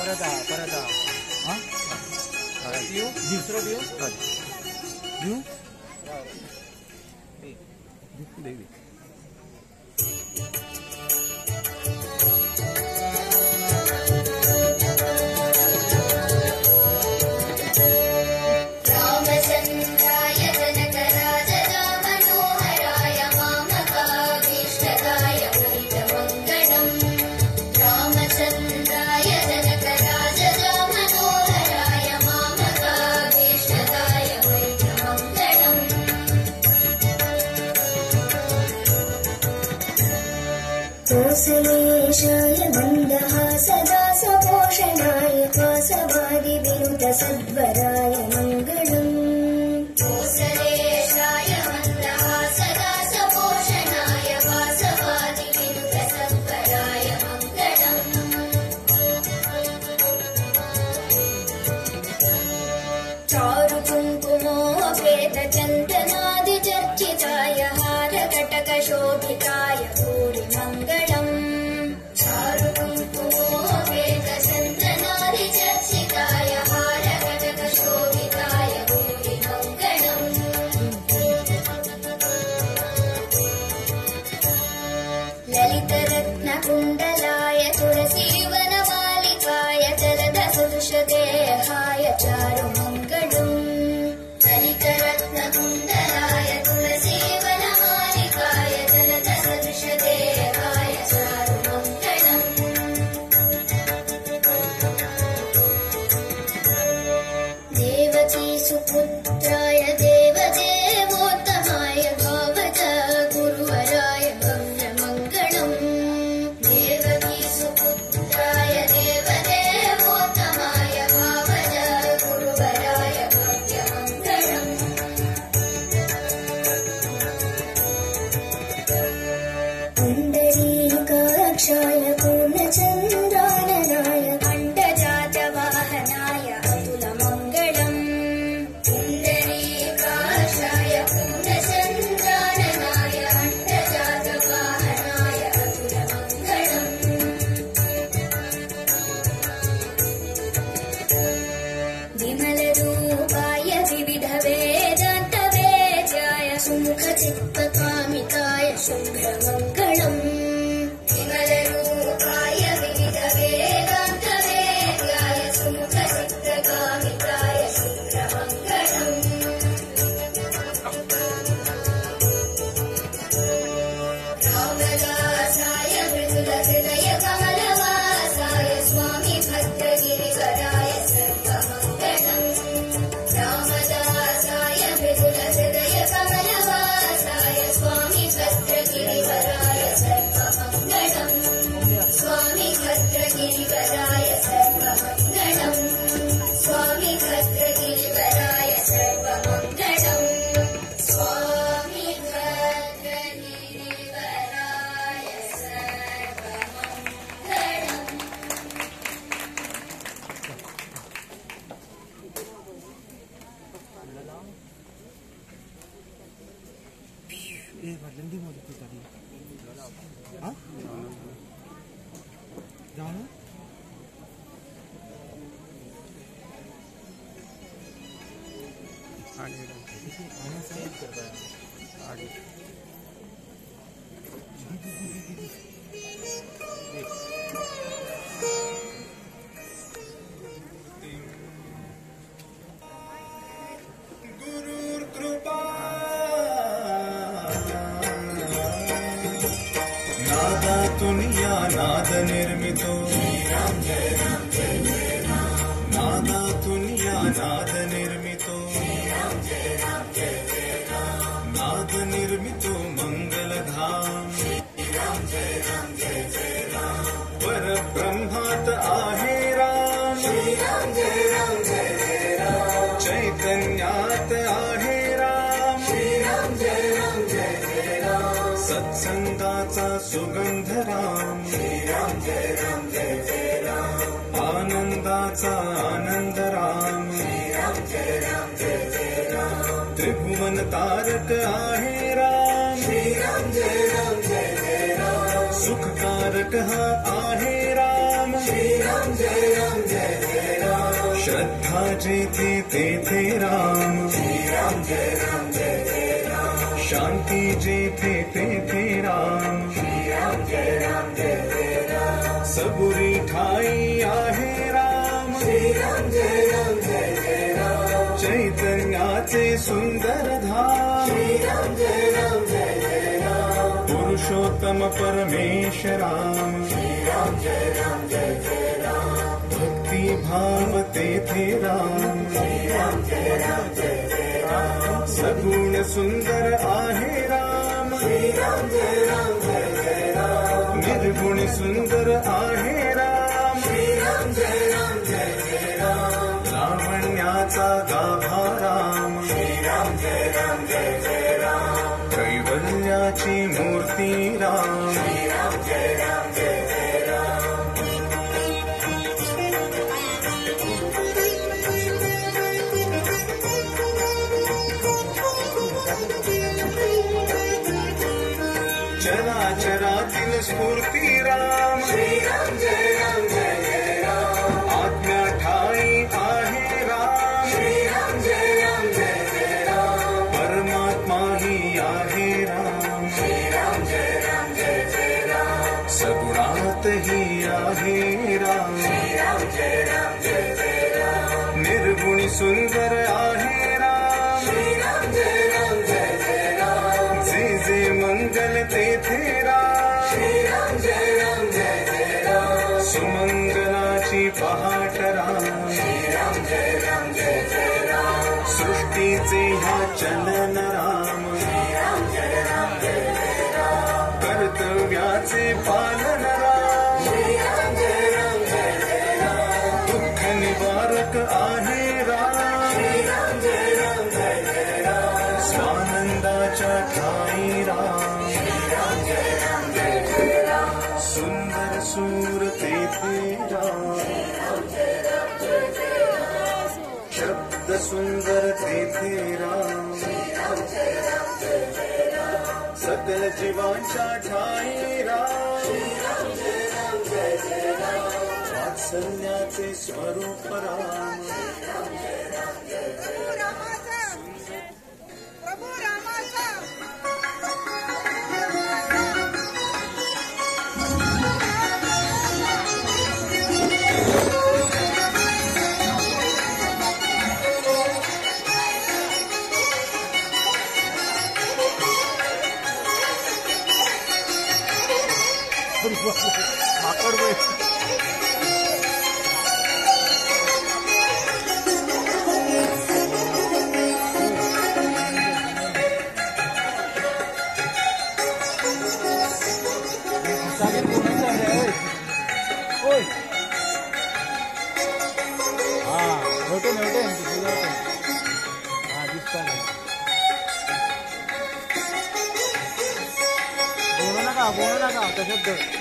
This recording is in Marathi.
परत हां दियो दुसरं दियो दियो दे कौसलेशाय मन्दहासदा सपोषणाय वासवादिविनुत सद्वराय मङ्गलम् कौसलेशाय मन्दहासदा सपोषणाय वासवादिविनुत सद्वराय मङ्गलम् चारुकुङ्कुमोपेतचन्दनादिचर्चिताय हारकटकशोभिताय भूरिमङ्गलम् चारुकुङ्कुमोपेतचन्दनादिचर्चिताय हारकटकशोभिताय भूरिमङ्गलम् ललितरत्नकुण्डलाय तुलसीवनमालिकाय जलदसुषदेहाय चारुमङ्गलम् ललितरत्नकुण्डलाय तुलसीवनमालिकाय जलदसुषदेहाय चारुमङ्गलम् देवकी सुपुत्राय देवदेवोत्तमाय भावज गुरुवराय भव्यमङ्गलम् देवकी सुपुत्राय देवदेवोत्तमाय भावज गुरुवराय भव्यमङ्गलम् पुण्डरीकाक्षाय पूर्णचन्द्राननाय अण्डजातवाहनाय अतुलमङ्गलम् पुण्डरीकाक्षाय पूर्णचन्द्राननाय अण्डजातवाहनाय अतुलमङ्गलम् विमलरूपाय विविधवेदान्तवेद्याय सुमुखचित्तकामिताय शुभ्रमङ्गलम् विमलरूपाय विविधवेदान्तवेद्याय सुमुखचित्तकामिताय शुभ्रमङ्गलम् रामदासाय मृदुलहृदयकमलवासाय स्वामी भद्रगिरिवराय सर्वमङ्गलम् रामदासाय मृदुलहृदयकमलवासाय स्वामी भद्रगिरिवराय सर्वमङ्गलम् स्वामी भद्रगिरिवराय सर्वमङ्गलम् स्वामी भद्रगिरिवराय सर्वमङ्गलम् स्वामी भद्रगिरिवराय सर्वमङ्गलम् जल्दी मौजूद होता है हाँ जानो आगे आना सही करता है आगे गुरुर्कृपा नादातुनिया नाद निर्मितो नादातुनिया नाद निर्मितो नाद निर्मितो मंगलधाम परब्रह्मात आहे राम चैतन्यात आहे राम सत्संगाचा सुगंध राम आनंदाचा आनंद राम त्रिभुवन तारक आहे राम सुखकारक हा आहे राम जेथे तेथे राम शांती जेथे तेथे राम सबुरी ठाई आहे राम चैतन्याचे सुंदर धाम पुरुषोत्तम परमेश राम भक्ति भाव तेथे राम सगुण सुंदर आहे राम निर्गुण सुंदर आहे राम लावण्याचा गाभा राम कैवल्याची मूर्ती राम चराचरातील स्फूर्ती राम आज्ञा ठाई आहे राम परमात्मा ही आहे राम सगुणात ही आहे राम निर्गुणी सुंदर आहे राम जे जे मंगल तेथे राम सुमंगलाची पहाट राम सृष्टीचे ह्या चलन राम कर्तव्याचे पालन राम दुःख निवारक आहे राम स्वानंदाच्या ठाई राम सुंदर सूर तेथे राम शब्द सुंदर तेथे राम सकल जीवांच्या ठाई राम वात्सल्याचे स्वरूप राम प्रभू रामाचा माकड बाई बोलू नका कशात